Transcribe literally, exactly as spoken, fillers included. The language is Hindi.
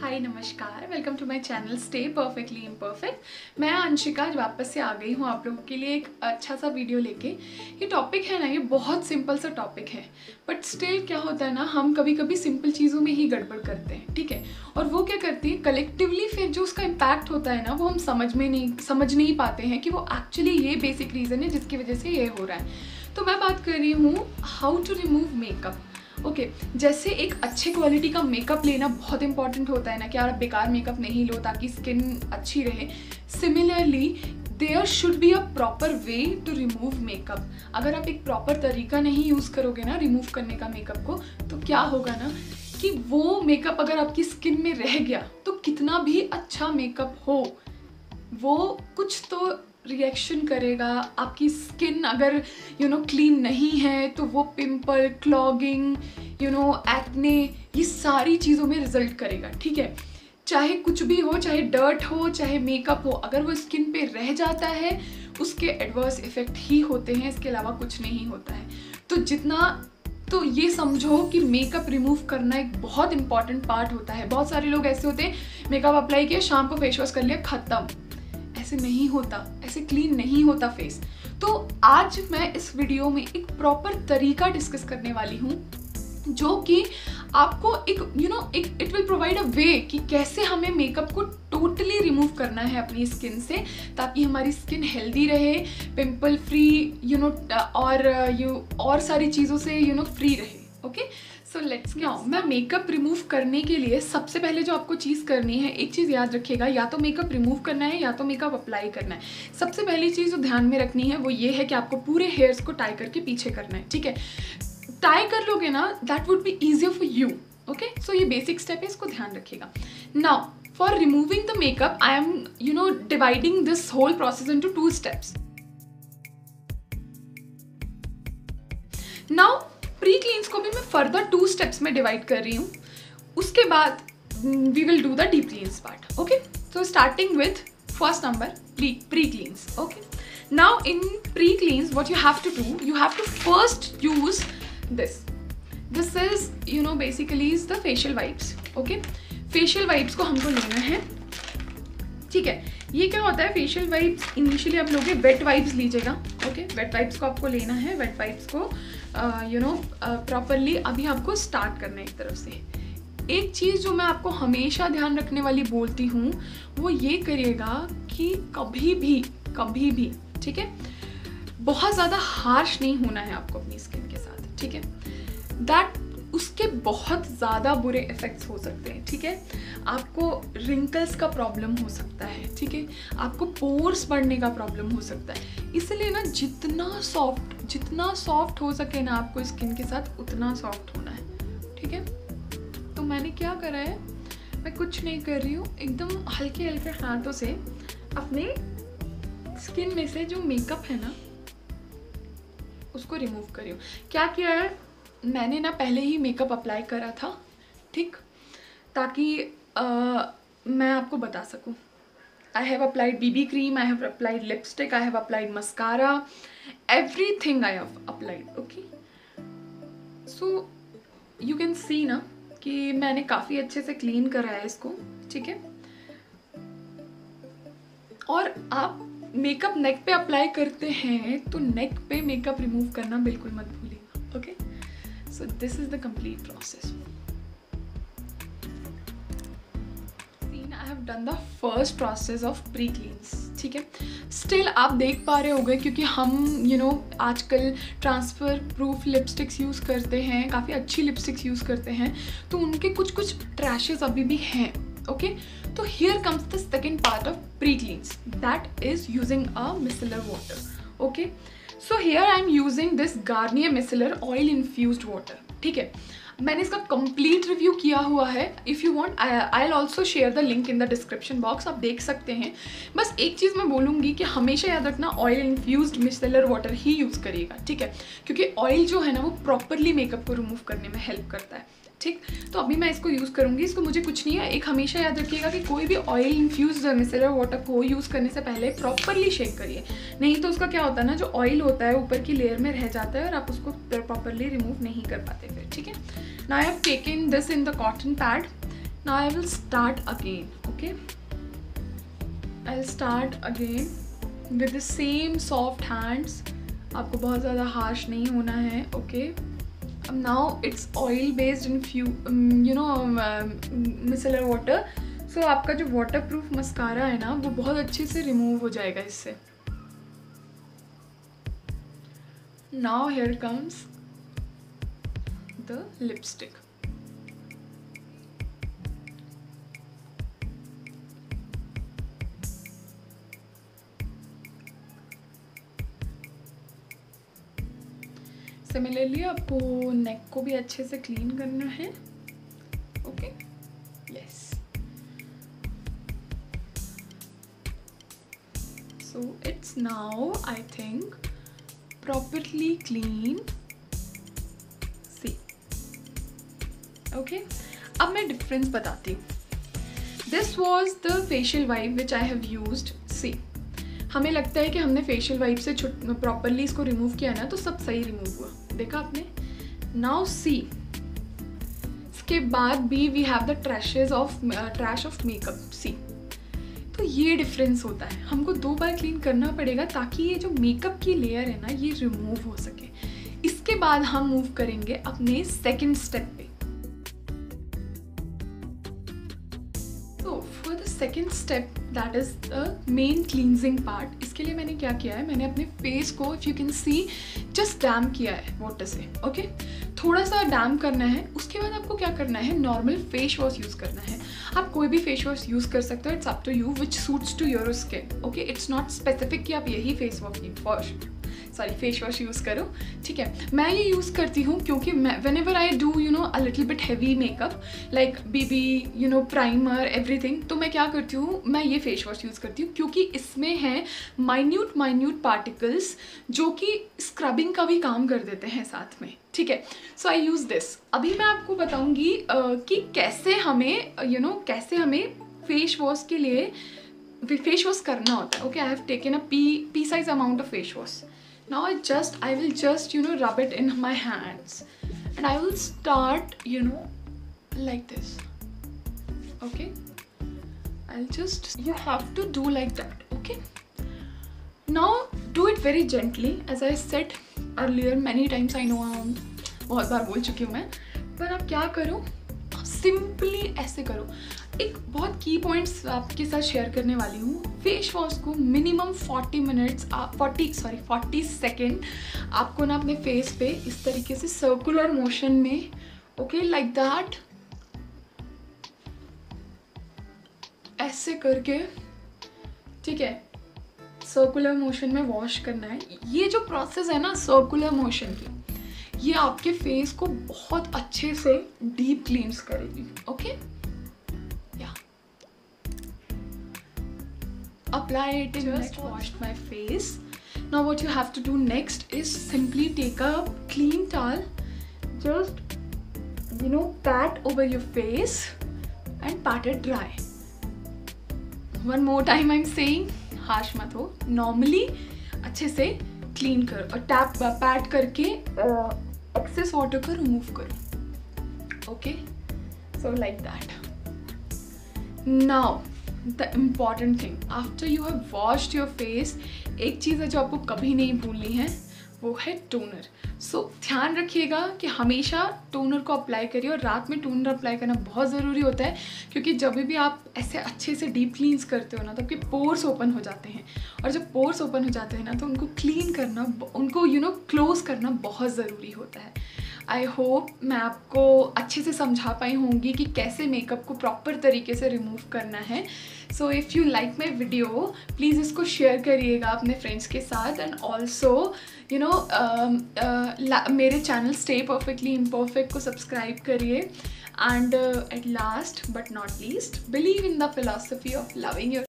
हाय नमस्कार, welcome to my channel stay perfectly imperfect. मैं अंशिका आज वापस से आ गई हूँ आप लोगों के लिए एक अच्छा सा वीडियो लेके। ये टॉपिक है ना, ये बहुत सिंपल सा टॉपिक है, बट स्टिल क्या होता है ना, हम कभी कभी सिंपल चीज़ों में ही गड़बड़ करते हैं, ठीक है। और वो क्या करती है, कलेक्टिवली फिर जो उसका इम्पैक्ट होता है ना, वो हम समझ में नहीं समझ नहीं पाते हैं कि वो एक्चुअली ये बेसिक रीज़न है जिसकी वजह से ये हो रहा है। तो मैं बात कर रही हूँ how to remove makeup. Okay okay, जैसे एक अच्छे क्वालिटी का मेकअप लेना बहुत इंपॉर्टेंट होता है ना, कि यार आप बेकार मेकअप नहीं लो ताकि स्किन अच्छी रहे। Similarly there should be a proper way to remove makeup. अगर आप एक प्रॉपर तरीका नहीं यूज़ करोगे ना रिमूव करने का मेकअप को, तो क्या होगा ना कि वो मेकअप अगर आपकी स्किन में रह गया तो कितना भी अच्छा मेकअप हो, वो कुछ तो रिएक्शन करेगा। आपकी स्किन अगर यू नो क्लीन नहीं है तो वो pimple, clogging, you know acne, ये सारी चीज़ों में रिजल्ट करेगा, ठीक है। चाहे कुछ भी हो, चाहे डर्ट हो, चाहे मेकअप हो, अगर वो स्किन पे रह जाता है उसके एडवर्स इफेक्ट ही होते हैं, इसके अलावा कुछ नहीं होता है। तो जितना तो ये समझो कि मेकअप रिमूव करना एक बहुत इंपॉर्टेंट पार्ट होता है। बहुत सारे लोग ऐसे होते हैं, मेकअप अप्लाई किया, शाम को फेस वॉश कर लिया, खत्म। ऐसे नहीं होता, ऐसे क्लीन नहीं होता फेस। तो आज मैं इस वीडियो में एक प्रॉपर तरीका डिस्कस करने वाली हूँ जो कि आपको एक यू नो एक it will provide a way कि कैसे हमें मेकअप को टोटली रिमूव करना है अपनी स्किन से, ताकि हमारी स्किन हेल्दी रहे, पिंपल फ्री, यू नो और यू और सारी चीज़ों से यू नो फ्री रहे। ओके, सो लेट्स क्या मैं मेकअप रिमूव करने के लिए सबसे पहले जो आपको चीज़ करनी है, एक चीज़ याद रखिएगा, या तो मेकअप रिमूव करना है या तो मेकअप अप्लाई करना है। सबसे पहली चीज़ जो ध्यान में रखनी है वो ये है कि आपको पूरे हेयर्स को टाई करके पीछे करना है, ठीक है। टाई कर लोगे ना, that would be easier for you. Okay, so ये बेसिक स्टेप है, इसको ध्यान रखिएगा। Now for removing the makeup I am you know dividing this whole process into two steps. Now pre cleanse को भी मैं फर्दर टू स्टेप्स में डिवाइड कर रही हूँ। उसके बाद we will do the deep cleanse part. Okay, so starting with first number pre pre cleanse. Okay, now in pre cleanse what you have to do, you have to first use this this is you know basically is the facial wipes. Okay, facial wipes को हमको लेना है, ठीक है। ये क्या होता है, फेशियल वाइप्स इनिशियली आप लोगे वेट वाइप्स लीजिएगा। ओके, वेट वाइप्स को आपको लेना है, वेट वाइप्स को यू नो प्रॉपरली अभी आपको स्टार्ट करना है एक तरफ से। एक चीज़ जो मैं आपको हमेशा ध्यान रखने वाली बोलती हूँ वो ये करिएगा कि कभी भी कभी भी ठीक है, बहुत ज़्यादा हार्श नहीं होना है आपको अपनी स्किन के साथ, ठीक है। दैट उसके बहुत ज़्यादा बुरे इफ़ेक्ट्स हो सकते हैं, ठीक है। आपको रिंकल्स का प्रॉब्लम हो सकता है, ठीक है। आपको पोर्स बढ़ने का प्रॉब्लम हो सकता है। इसलिए ना जितना सॉफ्ट जितना सॉफ्ट हो सके ना आपको स्किन के साथ, उतना सॉफ्ट होना है, ठीक है। तो मैंने क्या करा है, मैं कुछ नहीं कर रही हूँ, एकदम हल्के हल्के हाथों से अपने स्किन में से जो मेकअप है ना उसको रिमूव कर रही हूँ। क्या किया है, मैंने ना पहले ही मेकअप अप्लाई करा था, ठीक, ताकि आ, मैं आपको बता सकूं। I have applied BB cream, I have applied lipstick, I have applied mascara, everything I have applied. Okay, so you can see ना कि मैंने काफ़ी अच्छे से क्लीन करा है इसको, ठीक है। और आप मेकअप नेक पे अप्लाई करते हैं तो नेक पे मेकअप रिमूव करना बिल्कुल मत भूलिएगा। Okay, so this is the complete process. See, I have done the first process of pre-cleans, ठीक है। Still आप देख पा रहे होंगे क्योंकि हम you know आजकल ट्रांसफर प्रूफ लिपस्टिक्स यूज़ करते हैं, काफ़ी अच्छी लिपस्टिक्स यूज़ करते हैं, तो उनके कुछ कुछ ट्रैशेस अभी भी हैं। ओके, तो here comes the second part of pre-cleans, that is using a micellar water. Okay, so here I am using this Garnier Micellar Oil Infused Water, ठीक है। मैंने इसका कंप्लीट रिव्यू किया हुआ है, if you want I will also share the link in the description box, आप देख सकते हैं। बस एक चीज़ मैं बोलूँगी कि हमेशा याद रखना ऑयल इन्फ्यूज्ड मिसेलर वाटर ही यूज़ करिएगा, ठीक है, क्योंकि ऑयल जो है ना वो प्रॉपरली मेकअप को रिमूव करने में हेल्प करता है, ठीक। तो अभी मैं इसको यूज़ करूँगी, इसको मुझे कुछ नहीं है। एक हमेशा याद रखिएगा कि कोई भी ऑयल इन्फ्यूज मिसेलर वाटर को यूज़ करने से पहले प्रॉपरली शेक करिए, नहीं तो उसका क्या होता है ना, जो ऑयल होता है ऊपर की लेयर में रह जाता है और आप उसको प्रॉपरली रिमूव नहीं कर पाते फिर, ठीक है। Now I have taken this in the cotton pad. Now I will start again. Okay, I'll start again with the same soft hands. आपको बहुत ज़्यादा हार्श नहीं होना है. Okay, now it's oil based in few um, you know um, micellar water. So आपका जो waterproof mascara है ना वो बहुत अच्छे से remove हो जाएगा इससे. Now here comes the lipstick. Similarly आपको नेक को भी अच्छे से क्लीन करना है. Okay, yes. So it's now I think properly clean. See, okay, अब मैं डिफरेंस बताती हूँ. This was the facial wipe which I have used. See, हमें लगता है कि हमने फेशियल वाइप से प्रॉपरली इसको रिमूव किया ना तो सब सही रिमूव हुआ. देखा आपने. नाउ सी, इसके बाद भी we have the trashes of trash of makeup. See, तो ये डिफरेंस होता है. हमको दो बार क्लीन करना पड़ेगा ताकि ये जो मेकअप की लेयर है ना ये रिमूव हो सके. इसके बाद हम मूव करेंगे अपने सेकेंड स्टेप पे. तो for the second step that is the main cleansing part. इसके लिए मैंने क्या किया है, मैंने अपने फेस को if you can see just damp किया है वाटर से. ओके, थोड़ा सा डैम करना है. उसके बाद आपको क्या करना है, नॉर्मल फेस वॉश यूज़ करना है. आप कोई भी फेस वॉश यूज़ कर सकते हो. It's up to you which suits to your skin. Okay, it's not specific कि आप यही face wash wash sorry face wash use करो. ठीक है, मैं ये यूज़ करती हूँ क्योंकि मैं whenever I do you know a little bit heavy makeup like BB you know primer everything, तो मैं क्या करती हूँ, मैं ये फेस वॉश यूज़ करती हूँ क्योंकि इसमें है माइन्यूट माइन्यूट पार्टिकल्स जो कि स्क्रबिंग का भी काम कर देते हैं साथ में. ठीक है, सो आई यूज़ दिस. अभी मैं आपको बताऊँगी uh, कि कैसे हमें यू you नो know, कैसे हमें फेस वॉश के लिए फेस वॉश करना होता है. Okay, I have taken a pea pea size amount of face wash. Now I just I will just you know rub it in my hands and I will start you know like this. Okay, I'll just you have to do like that. Okay, now do it very gently as I said earlier many times. I know I'm बहुत बार बोल चुकी हूँ मैं, पर आप क्या करो, सिंपली ऐसे करो. एक बहुत की पॉइंट्स आपके साथ शेयर करने वाली हूँ. फेस वॉश को minimum forty minutes forty sorry forty second आपको ना अपने फेस पे इस तरीके से सर्कुलर मोशन में ओके लाइक दैट ऐसे करके, ठीक है, सर्कुलर मोशन में वॉश करना है. ये जो प्रोसेस है ना सर्कुलर मोशन की, ये आपके फेस को बहुत अच्छे से डीप क्लींस करेगी. ओके, या apply it. Just washed my face. Now what you have to do next is simply take a clean towel, just you know pat over your face and pat it dry. One more time I'm saying, harsh मत हो. Normally अच्छे से क्लीन करो और टैप पैट करके एक्सेस वाटर को रिमूव करो. Okay, so like that. Now the important thing, after you have washed your face, एक चीज़ है जो आपको कभी नहीं भूलनी है, वो है टोनर. सो so, ध्यान रखिएगा कि हमेशा टोनर को अप्लाई करिए और रात में टोनर अप्लाई करना बहुत ज़रूरी होता है क्योंकि जब भी आप ऐसे अच्छे से डीप क्लींस करते हो ना तो आपके पोर्स ओपन हो जाते हैं और जब पोर्स ओपन हो जाते हैं ना तो उनको क्लीन करना, उनको यू नो क्लोज करना बहुत ज़रूरी होता है. आई होप मैं आपको अच्छे से समझा पाई होंगी कि कैसे मेकअप को प्रॉपर तरीके से रिमूव करना है. So if you like my video please इसको शेयर करिएगा अपने फ्रेंड्स के साथ एंड ऑल्सो यू नो मेरे चैनल स्टे परफेक्टली इम्परफेक्ट को सब्सक्राइब करिए. And at last but not least, believe in the philosophy of loving your